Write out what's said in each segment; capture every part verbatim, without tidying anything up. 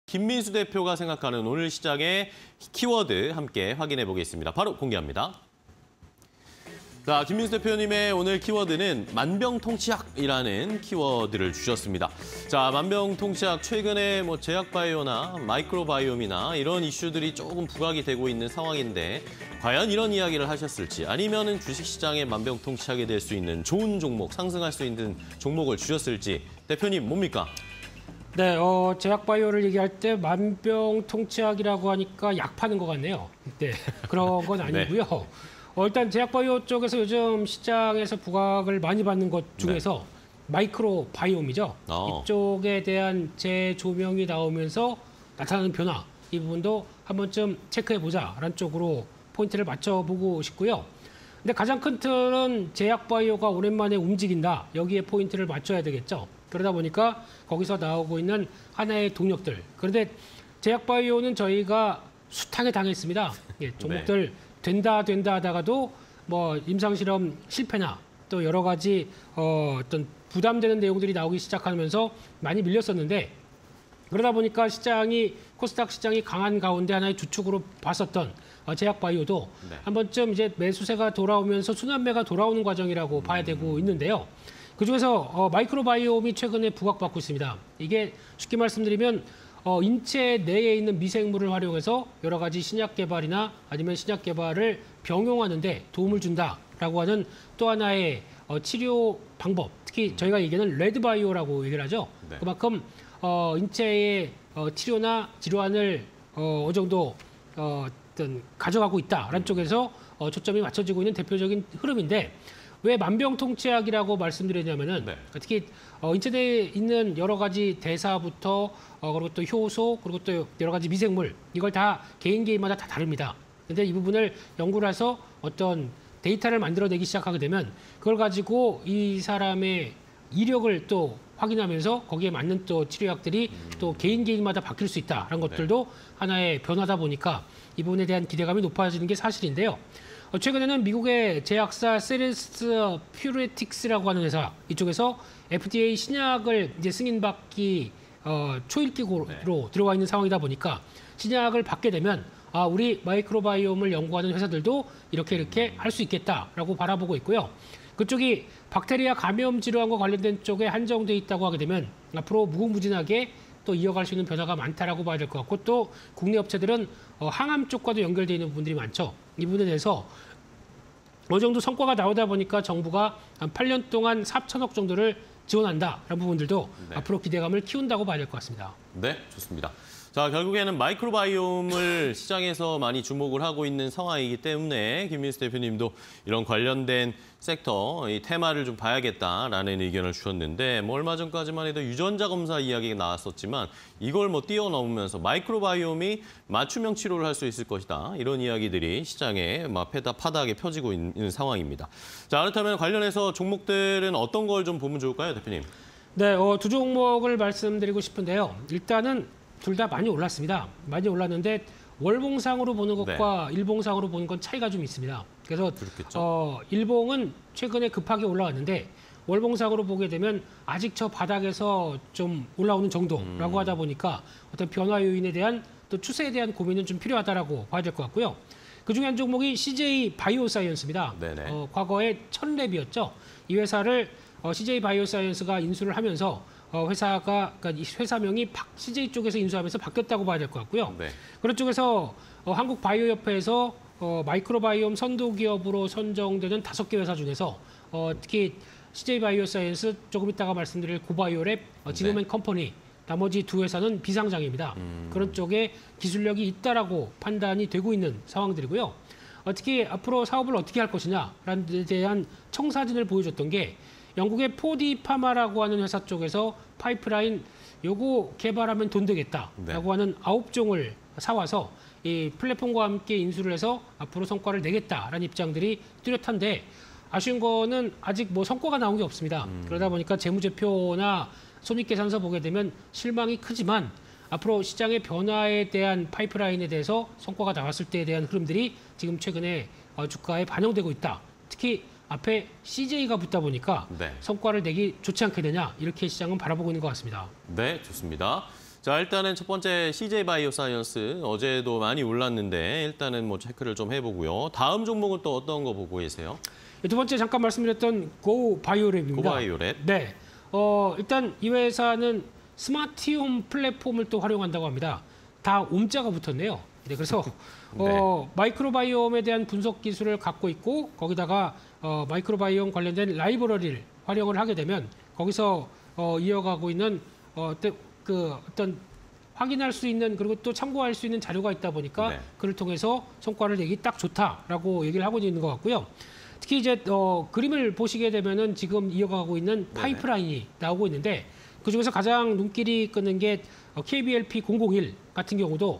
김민수 대표가 생각하는 오늘 시장의 키워드 함께 확인해 보겠습니다. 바로 공개합니다. 자, 김민수 대표님의 오늘 키워드는 만병통치약이라는 키워드를 주셨습니다. 자, 만병통치약 최근에 뭐 제약바이오나 마이크로바이옴이나 이런 이슈들이 조금 부각이 되고 있는 상황인데 과연 이런 이야기를 하셨을지 아니면은 주식시장의 만병통치약이 될 수 있는 좋은 종목, 상승할 수 있는 종목을 주셨을지 대표님 뭡니까? 네, 어, 제약바이오를 얘기할 때 만병통치약이라고 하니까 약 파는 것 같네요. 네, 그런 건 아니고요. 네. 어, 일단 제약바이오 쪽에서 요즘 시장에서 부각을 많이 받는 것 중에서 네. 마이크로바이옴이죠. 어. 이쪽에 대한 재조명이 나오면서 나타나는 변화, 이 부분도 한 번쯤 체크해보자라는 쪽으로 포인트를 맞춰보고 싶고요. 근데 가장 큰 틀은 제약바이오가 오랜만에 움직인다. 여기에 포인트를 맞춰야 되겠죠. 그러다 보니까 거기서 나오고 있는 하나의 동력들. 그런데 제약바이오는 저희가 숱하게 당했습니다. 예, 종목들 네. 된다 된다 하다가도 뭐 임상실험 실패나 또 여러 가지 어, 어떤 부담되는 내용들이 나오기 시작하면서 많이 밀렸었는데 그러다 보니까 시장이 코스닥 시장이 강한 가운데 하나의 주축으로 봤었던 어, 제약바이오도 네. 한 번쯤 이제 매수세가 돌아오면서 순환매가 돌아오는 과정이라고 음. 봐야 되고 있는데요. 그중에서 어, 마이크로바이옴이 최근에 부각받고 있습니다. 이게 쉽게 말씀드리면 어, 인체 내에 있는 미생물을 활용해서 여러 가지 신약 개발이나 아니면 신약 개발을 병용하는 데 도움을 준다라고 하는 또 하나의 어, 치료 방법, 특히 저희가 얘기하는 레드바이오라고 얘기를 하죠. 네. 그만큼 어, 인체의 어, 치료나 질환을 어, 어느 정도 어, 어떤 가져가고 있다라는 음. 쪽에서 어, 초점이 맞춰지고 있는 대표적인 흐름인데 왜 만병통치약이라고 말씀드렸냐면은 네. 특히 어, 인체내에 있는 여러 가지 대사부터 어, 그리고 또 효소 그리고 또 여러 가지 미생물 이걸 다 개인 개인마다 다 다릅니다. 근데 이 부분을 연구를 해서 어떤 데이터를 만들어내기 시작하게 되면 그걸 가지고 이 사람의 이력을 또 확인하면서 거기에 맞는 또 치료약들이 음. 또 개인 개인마다 바뀔 수 있다라는 것들도 네. 하나의 변화다 보니까 이 부분에 대한 기대감이 높아지는 게 사실인데요. 어, 최근에는 미국의 제약사 세레스 퓨레틱스라고 하는 회사 이쪽에서 에프디에이 신약을 이제 승인받기 어, 초읽기로 네. 들어와 있는 상황이다 보니까 신약을 받게 되면 아, 우리 마이크로바이옴을 연구하는 회사들도 이렇게 이렇게 할 수 있겠다라고 바라보고 있고요. 그쪽이 박테리아 감염 질환과 관련된 쪽에 한정돼 있다고 하게 되면 앞으로 무궁무진하게 또 이어갈 수 있는 변화가 많다라고 봐야 될 것 같고 또 국내 업체들은 어, 항암 쪽과도 연결되어 있는 부분들이 많죠. 이 부분에 대해서 어느 정도 성과가 나오다 보니까 정부가 한 팔 년 동안 사천억 정도를 지원한다라는 부분들도 네. 앞으로 기대감을 키운다고 봐야 될 것 같습니다. 네, 좋습니다. 자, 결국에는 마이크로바이옴을 시장에서 많이 주목을 하고 있는 상황이기 때문에 김민수 대표님도 이런 관련된 섹터, 이 테마를 좀 봐야겠다라는 의견을 주셨는데 뭐 얼마 전까지만 해도 유전자 검사 이야기가 나왔었지만 이걸 뭐 뛰어넘으면서 마이크로바이옴이 맞춤형 치료를 할 수 있을 것이다. 이런 이야기들이 시장에 막 패다 파닥에 펴지고 있는 상황입니다. 자, 그렇다면 관련해서 종목들은 어떤 걸 좀 보면 좋을까요, 대표님? 네, 어, 두 종목을 말씀드리고 싶은데요. 일단은 둘 다 많이 올랐습니다. 많이 올랐는데 월봉상으로 보는 것과 네. 일봉상으로 보는 건 차이가 좀 있습니다. 그래서 어, 일봉은 최근에 급하게 올라왔는데 월봉상으로 보게 되면 아직 저 바닥에서 좀 올라오는 정도라고 음. 하다 보니까 어떤 변화 요인에 대한 또 추세에 대한 고민은 좀 필요하다라고 봐야 될 것 같고요. 그중에 한 종목이 씨제이 바이오사이언스입니다. 어, 과거에 천랩이었죠. 이 회사를 어, 씨제이 바이오사이언스가 인수를 하면서 어, 회사가, 그러니까 회사명이 씨제이 쪽에서 인수하면서 바뀌었다고 봐야 될 것 같고요. 네. 그런 쪽에서 어, 한국바이오협회에서 어, 마이크로바이옴 선도기업으로 선정되는 다섯 개 회사 중에서 어, 특히 씨제이 바이오사이언스, 조금 이따가 말씀드릴 고바이오랩, 어, 지노맨 네. 컴퍼니, 나머지 두 회사는 비상장입니다. 음. 그런 쪽에 기술력이 있다라고 판단이 되고 있는 상황들이고요. 어, 특히 앞으로 사업을 어떻게 할 것이냐라는 데 대한 청사진을 보여줬던 게 영국의 포디 파마라고 하는 회사 쪽에서 파이프라인 요거 개발하면 돈 되겠다라고 네. 하는 아홉 종을 사와서 이 플랫폼과 함께 인수를 해서 앞으로 성과를 내겠다라는 입장들이 뚜렷한데 아쉬운 거는 아직 뭐 성과가 나온 게 없습니다. 음. 그러다 보니까 재무제표나 손익계산서 보게 되면 실망이 크지만 앞으로 시장의 변화에 대한 파이프라인에 대해서 성과가 나왔을 때에 대한 흐름들이 지금 최근에 주가에 반영되고 있다. 특히 앞에 씨제이가 붙다 보니까 네. 성과를 내기 좋지 않겠느냐 이렇게 시장은 바라보고 있는 것 같습니다. 네, 좋습니다. 자, 일단은 첫 번째 씨제이 바이오사이언스 어제도 많이 올랐는데 일단은 뭐 체크를 좀 해보고요. 다음 종목은 또 어떤 거 보고 계세요? 두 번째 잠깐 말씀드렸던 고바이오랩입니다. 고바이오랩. 네. 어, 일단 이 회사는 스마트홈 플랫폼을 또 활용한다고 합니다. 다 옴자가 붙었네요. 네, 그래서 어, 마이크로바이옴에 대한 분석 기술을 갖고 있고 거기다가 어, 마이크로바이옴 관련된 라이브러리를 활용을 하게 되면 거기서 어, 이어가고 있는 어, 그 어떤 확인할 수 있는 그리고 또 참고할 수 있는 자료가 있다 보니까 네. 그를 통해서 성과를 내기 딱 좋다라고 얘기를 하고 있는 것 같고요. 특히 이제 어, 그림을 보시게 되면은 지금 이어가고 있는 파이프라인이 나오고 있는데 그 중에서 가장 눈길이 끄는 게 케이비엘피 공공일 같은 경우도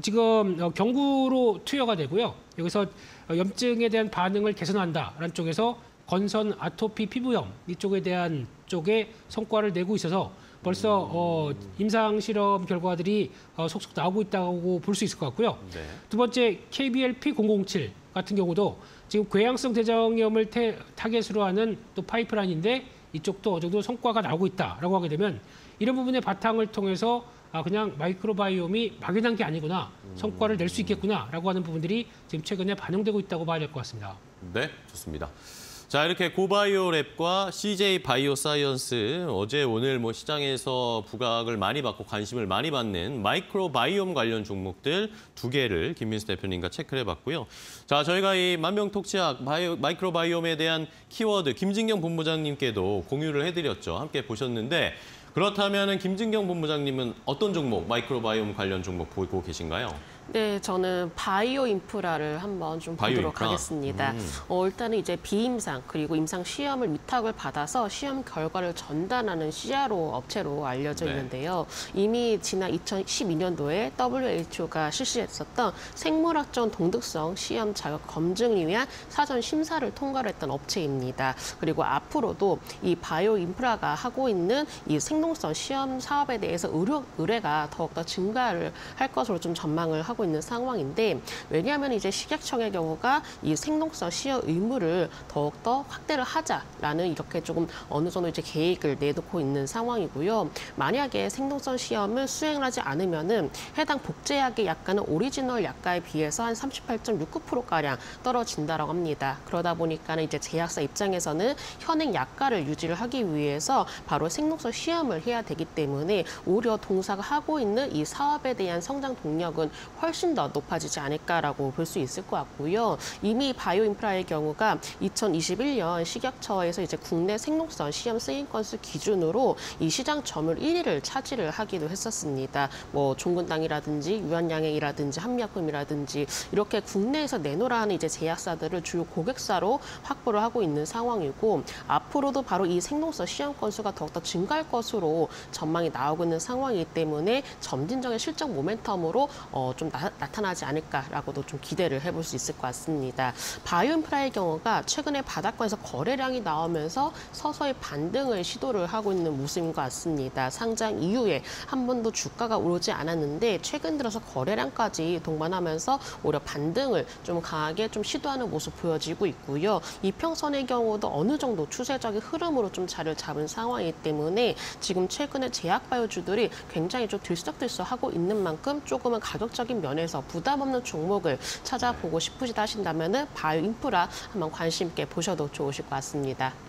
지금 어, 경구로 투여가 되고요. 여기서 염증에 대한 반응을 개선한다라는 쪽에서 건선 아토피 피부염 이쪽에 대한 쪽에 성과를 내고 있어서 벌써 어, 임상 실험 결과들이 어, 속속 나오고 있다고 볼 수 있을 것 같고요. 네. 두 번째 케이비엘피 공공칠 같은 경우도 지금 궤양성 대장염을 태, 타겟으로 하는 또 파이프라인인데 이쪽도 어느 정도 성과가 나오고 있다라고 하게 되면 이런 부분의 바탕을 통해서 아 그냥 마이크로바이옴이 막연한 게 아니구나 성과를 낼 수 있겠구나라고 하는 부분들이 지금 최근에 반영되고 있다고 봐야 될 것 같습니다. 네, 좋습니다. 자, 이렇게 고바이오랩과 씨제이 바이오사이언스 어제 오늘 뭐 시장에서 부각을 많이 받고 관심을 많이 받는 마이크로바이옴 관련 종목들 두 개를 김민수 대표님과 체크를 해봤고요. 자, 저희가 이 만병통치약 바이오, 마이크로바이옴에 대한 키워드 김진경 본부장님께도 공유를 해드렸죠. 함께 보셨는데 그렇다면 김진경 본부장님은 어떤 종목, 마이크로바이옴 관련 종목 보고 계신가요? 네, 저는 바이오 인프라를 한번 좀 바이오 보도록 인프라? 하겠습니다. 음. 어, 일단은 이제 비임상 그리고 임상 시험을 위탁을 받아서 시험 결과를 전달하는 씨아르오 업체로 알려져 네. 있는데요. 이미 지난 이천십이 년도에 더블유에이치오가 실시했었던 생물학적 동득성 시험 자격 검증을 위한 사전 심사를 통과를 했던 업체입니다. 그리고 앞으로도 이 바이오 인프라가 하고 있는 이 생동성 시험 사업에 대해서 의료, 의뢰가 더욱더 증가를 할 것으로 좀 전망을 하고 있는 상황인데 왜냐하면 이제 식약청의 경우가 이 생동성 시험 의무를 더욱더 확대를 하자라는 이렇게 조금 어느 정도 이제 계획을 내놓고 있는 상황이고요. 만약에 생동성 시험을 수행하지 않으면은 해당 복제약의 약가는 오리지널 약가에 비해서 한 삼십팔 점 육구 퍼센트 가량 떨어진다라고 합니다. 그러다 보니까는 이제 제약사 입장에서는 현행 약가를 유지를 하기 위해서 바로 생동성 시험을 해야 되기 때문에 오히려 동사가 하고 있는 이 사업에 대한 성장 동력은 훨씬 더 높아지지 않을까라고 볼 수 있을 것 같고요. 이미 바이오 인프라의 경우가 이천이십일 년 식약처에서 이제 국내 생동성 시험 쓰임 건수 기준으로 이 시장 점유율 일 위를 차지를 하기도 했었습니다. 뭐 종근당이라든지 유한양행이라든지 한미약품이라든지 이렇게 국내에서 내놓으라는 이제 제약사들을 주요 고객사로 확보를 하고 있는 상황이고 앞으로도 바로 이 생동성 시험 건수가 더욱더 증가할 것으로 전망이 나오고 있는 상황이기 때문에 점진적인 실적 모멘텀으로 어, 좀 나, 나타나지 않을까라고도 좀 기대를 해볼 수 있을 것 같습니다. 바이오 인프라의 경우가 최근에 바닥권에서 거래량이 나오면서 서서히 반등을 시도를 하고 있는 모습인 것 같습니다. 상장 이후에 한 번도 주가가 오르지 않았는데 최근 들어서 거래량까지 동반하면서 오히려 반등을 좀 강하게 좀 시도하는 모습 보여지고 있고요. 이평선의 경우도 어느 정도 추세적인 흐름으로 좀 자리를 잡은 상황이기 때문에 지금 최근에 제약바이오주들이 굉장히 좀 들썩들썩하고 있는 만큼 조금은 가격적인 면에서 부담 없는 종목을 찾아보고 싶으시다 하신다면 바이오 인프라 한번 관심 있게 보셔도 좋으실 것 같습니다.